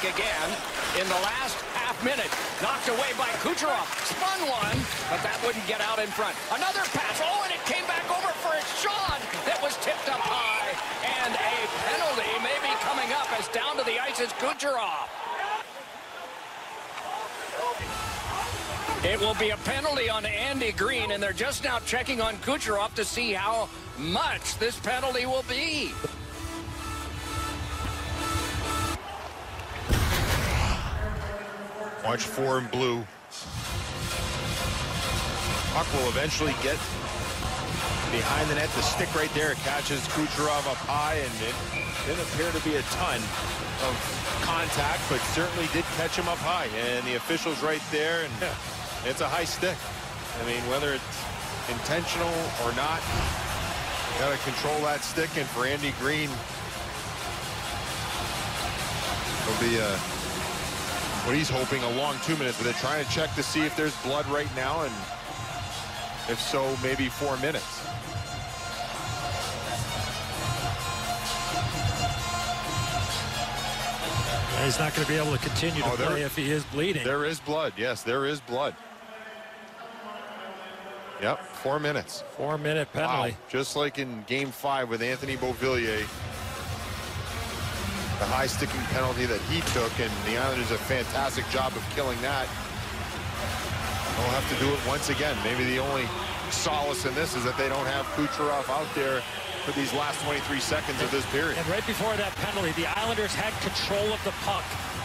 again in the last half minute. Knocked away by Kucherov. Spun one, but that wouldn't get out in front. Another pass. Oh, and it came back over for a shot that was tipped up high. And a penalty may be coming up as down to the ice is Kucherov. It will be a penalty on Andy Greene, and they're just now checking on Kucherov to see how much this penalty will be. Watch 4 in blue. Puck will eventually get behind the net. The stick right there catches Kucherov up high, and it didn't appear to be a ton of contact, but certainly did catch him up high. And the official's right there, and it's a high stick. I mean, whether it's intentional or not, you got to control that stick. And for Andy Greene, it'll be what he's hoping a long 2 minutes, but they're trying to check to see if there's blood right now, and if so, maybe 4 minutes. He's not going to be able to continue to play if he is bleeding. There is blood. Yes, there is blood. Yep, 4 minutes. 4-minute penalty. Wow. Just like in Game 5 with Anthony Beauvillier. The high sticking penalty that he took, and the Islanders did a fantastic job of killing that. They'll have to do it once again. Maybe the only solace in this is that they don't have Kucherov out there for these last 23 seconds of this period. And right before that penalty, the Islanders had control of the puck